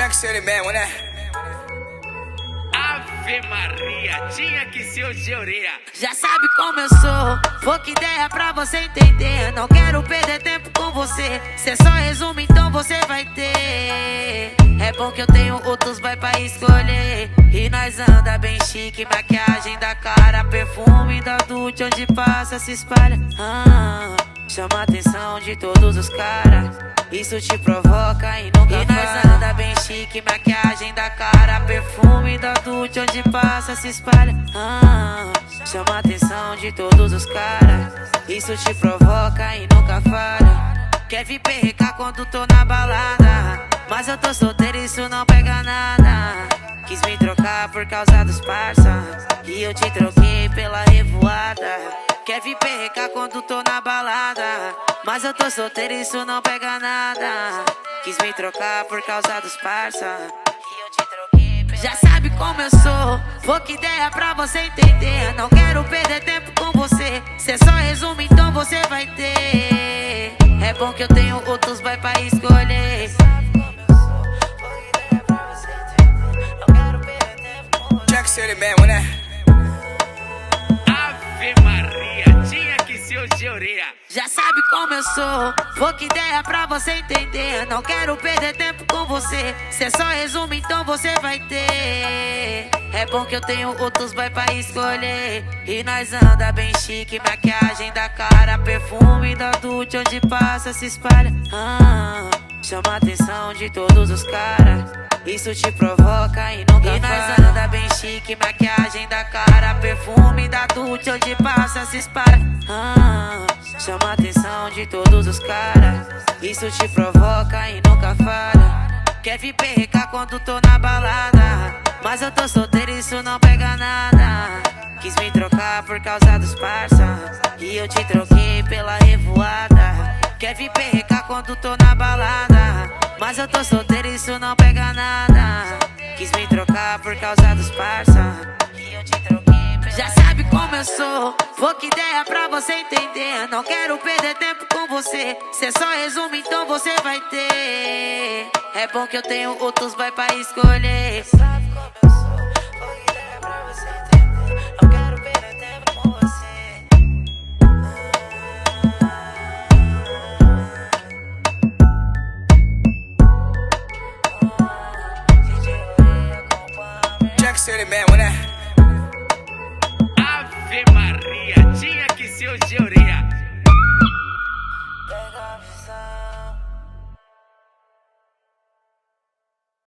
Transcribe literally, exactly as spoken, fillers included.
Tinha que ser ele mesmo, né? Ave Maria, tinha que ser o Georia. Já sabe como eu sou, pouca ideia pra você entender. Não quero perder tempo com você, cê só resume, então você vai ter. É bom que eu tenho outros, vai pra escolher. E nós anda bem chique, maquiagem da cara, perfume da Dulce, onde passa se espalha. ah, Chama a atenção de todos os caras, isso te provoca e nunca E nós anda bem chique, maquiagem da cara, perfume da Dulce, onde passa se espalha. ah, Chama a atenção de todos os caras, isso te provoca e nunca falha. Quer vir perrecar quando tô na balada, mas eu tô solteiro, isso não pega nada. Quis me trocar por causa dos parça, e eu te troquei pela revoada. Quer vir perrecar quando tô na balada, mas eu tô solteiro, isso não pega nada. Quis me trocar por causa dos parça, e eu te troquei pela... Já sabe como eu sou, pouca ideia pra você entender. Não quero perder tempo com você, cê só resume, então você vai ter. É bom que eu tenho outros, vai pra escolher. Tinha que ser ele mesmo, né? Ave Maria, tinha que ser o Georia. Já sabe como eu sou, pouca ideia pra você entender. Não quero perder tempo com você, cê só resume, então você vai ter. É bom que eu tenho outros, vai pra escolher. E nós anda bem chique, maquiagem da cara, perfume da Dulce, onde passa se espalha. ah, Chama a atenção de todos os caras, isso te provoca e nunca E nós anda bem chique, maquiagem da cara, perfume da Dulce, onde passa se espalha. ah, Chama a atenção de todos os caras, isso te provoca e nunca falha. Quer vir perrecar quando tô na balada, mas eu tô solteiro, isso não pega nada. Quis me trocar por causa dos parça, e eu te troquei pela revoada. Quer vir perrecar quando tô na balada, mas eu tô solteiro, isso não pega nada. Quis me trocar por causa dos parça, e eu te troquei pela... Já sabe como eu sou, pouca ideia pra você entender. Não quero perder tempo com você, cê só resume, então você vai ter. É bom que eu tenho outros, vai pra escolher. Sabe como eu sou, pouca ideia pra você entender. Não quero perder tempo com você. Tinha que ser ele mesmo, né? Ave Maria, tinha que ser o Georia.